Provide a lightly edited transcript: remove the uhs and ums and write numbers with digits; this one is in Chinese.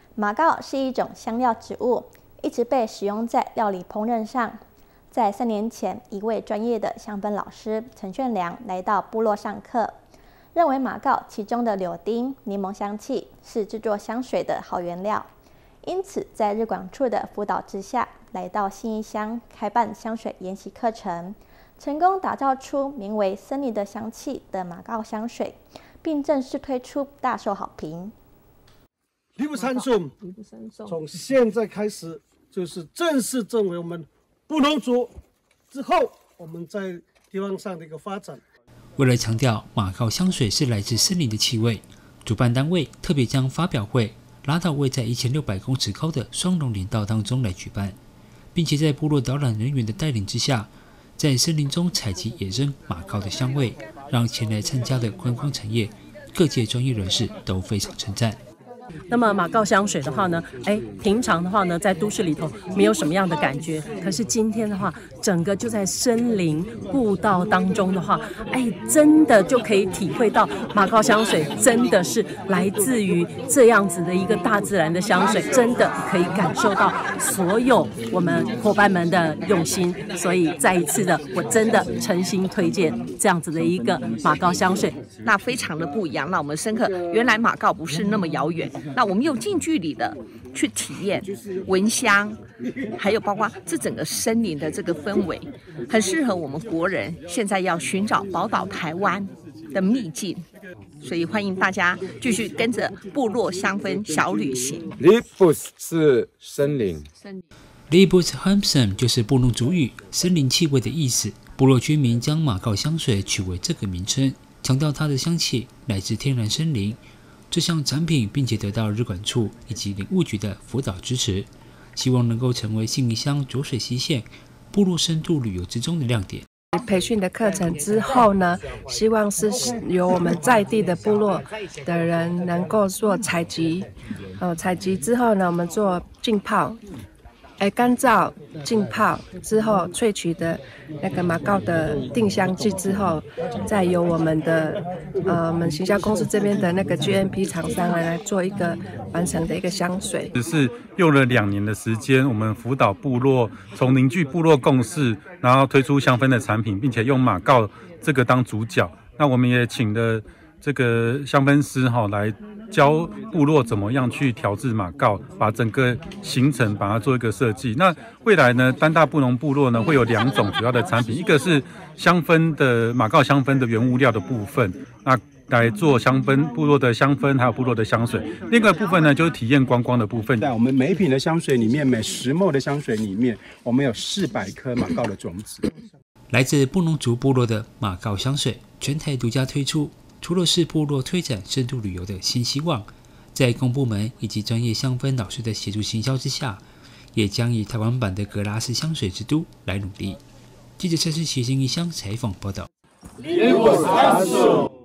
马告是一种香料植物，一直被使用在料理烹饪上。在3年前，一位专业的香氛老师陈炫良来到部落上课，认为马告其中的柳丁、柠檬香气是制作香水的好原料，因此在日管处的辅导之下，来到信义乡开办香水研习课程，成功打造出名为“森林的香气”的马告香水，并正式推出，大受好评。 礼部参送，从现在开始就是正式成为我们布农族，之后我们在地方上的一个发展。 为了强调马告香水是来自森林的气味，主办单位特别将发表会拉到位在1600公尺高的双龙林道当中来举办，并且在部落导览人员的带领之下，在森林中采集野生马告的香味，让前来参加的观光产业各界专业人士都非常称赞。 那么马告香水的话呢，平常的话呢，在都市里头没有什么样的感觉，可是今天的话，整个就在森林步道当中的话，真的就可以体会到马告香水真的是来自于这样子的一个大自然的香水，真的可以感受到所有我们伙伴们的用心，所以再一次的，我真的诚心推荐这样子的一个马告香水， 那非常的不一样，让我们深刻，原来马告不是那么遥远。那我们又近距离的去体验闻香，还有包括这整个森林的这个氛围，很适合我们国人现在要寻找宝岛台湾的秘境，所以欢迎大家继续跟着部落香氛小旅行。 Libus 是森林 Libus Hamson 就是布农族语森林气味的意思，部落居民将马告香水取为这个名称，强调它的香气来自天然森林。这项产品并且得到日管处以及林务局的辅导支持，希望能够成为信义乡浊水溪县部落深度旅游之中的亮点。 培训的课程之后呢，希望是由我们在地的部落的人能够做采集，采集之后呢，我们做浸泡，干燥浸泡之后萃取的那个马告的定香剂之后，再由我们的我们行销公司这边的那个 GMP 厂商来做一个完成的一个香水。 只是用了2年的时间，我们辅导部落从凝聚部落共识，然后推出香氛的产品，并且用马告这个当主角。那我们也请了这个香氛师来教部落怎么样去调制马告，把整个行程把它做一个设计。那未来呢，丹大布农部落呢会有2种主要的产品，一个是香氛的马告香氛的原物料的部分，那来做香氛部落的香氛，还有部落的香水。另外一个部分呢，就是体验观光的部分。 在我们每一瓶的香水里面，每10ml的香水里面，我们有400颗马告的种子。 来自布农族部落的马告香水，全台独家推出。除了是部落推展深度旅游的新希望，在公部门以及专业香氛老师的协助行销之下，也将以台湾版的格拉斯香水之都来努力。记者蔡世奇信义乡采访报道。